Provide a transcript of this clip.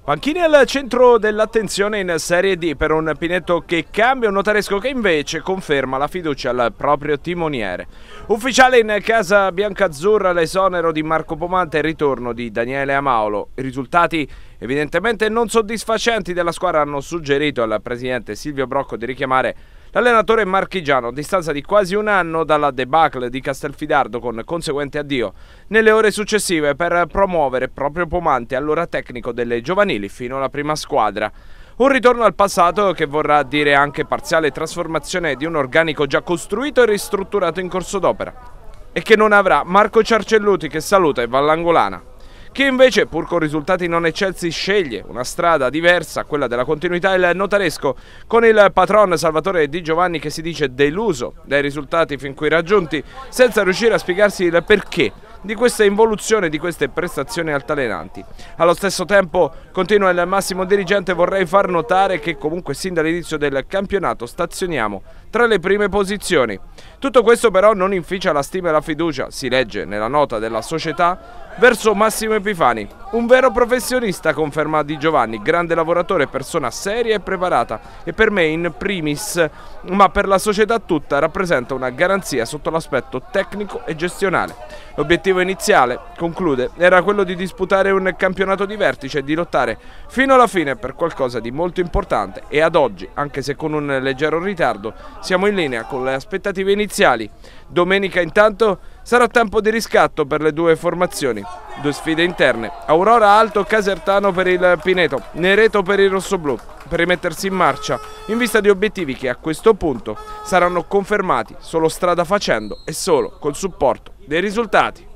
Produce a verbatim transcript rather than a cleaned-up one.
Panchini al centro dell'attenzione in Serie D per un Pineto che cambia, un Notaresco che invece conferma la fiducia al proprio timoniere. Ufficiale in casa biancazzurra l'esonero di Marco Pomanta e il ritorno di Daniele Amaolo. I risultati evidentemente non soddisfacenti della squadra hanno suggerito al presidente Silvio Brocco di richiamare l'allenatore marchigiano a distanza di quasi un anno dalla debacle di Castelfidardo con conseguente addio nelle ore successive per promuovere proprio Pomante, allora tecnico delle giovanili, fino alla prima squadra. Un ritorno al passato che vorrà dire anche parziale trasformazione di un organico già costruito e ristrutturato in corso d'opera e che non avrà Marco Ciarcelluti, che saluta e va all'Angolana. Chi invece, pur con risultati non eccelsi, sceglie una strada diversa, quella della continuità, il Notaresco, con il patron Salvatore Di Giovanni che si dice deluso dai risultati fin qui raggiunti, senza riuscire a spiegarsi il perché di questa involuzione, di queste prestazioni altalenanti. Allo stesso tempo, continua il massimo dirigente, vorrei far notare che comunque sin dall'inizio del campionato stazioniamo tra le prime posizioni. Tutto questo però non inficia la stima e la fiducia, si legge nella nota della società, verso Massimo Epifani, un vero professionista, conferma Di Giovanni, grande lavoratore, persona seria e preparata e per me in primis, ma per la società tutta rappresenta una garanzia sotto l'aspetto tecnico e gestionale. L'obiettivo iniziale, conclude, era quello di disputare un campionato di vertice e di lottare fino alla fine per qualcosa di molto importante e ad oggi, anche se con un leggero ritardo, siamo in linea con le aspettative iniziali. Domenica intanto sarà tempo di riscatto per le due formazioni, due sfide interne, Aurora Alto Casertano per il Pineto, Nereto per il rossoblù, per rimettersi in marcia in vista di obiettivi che a questo punto saranno confermati solo strada facendo e solo col supporto dei risultati.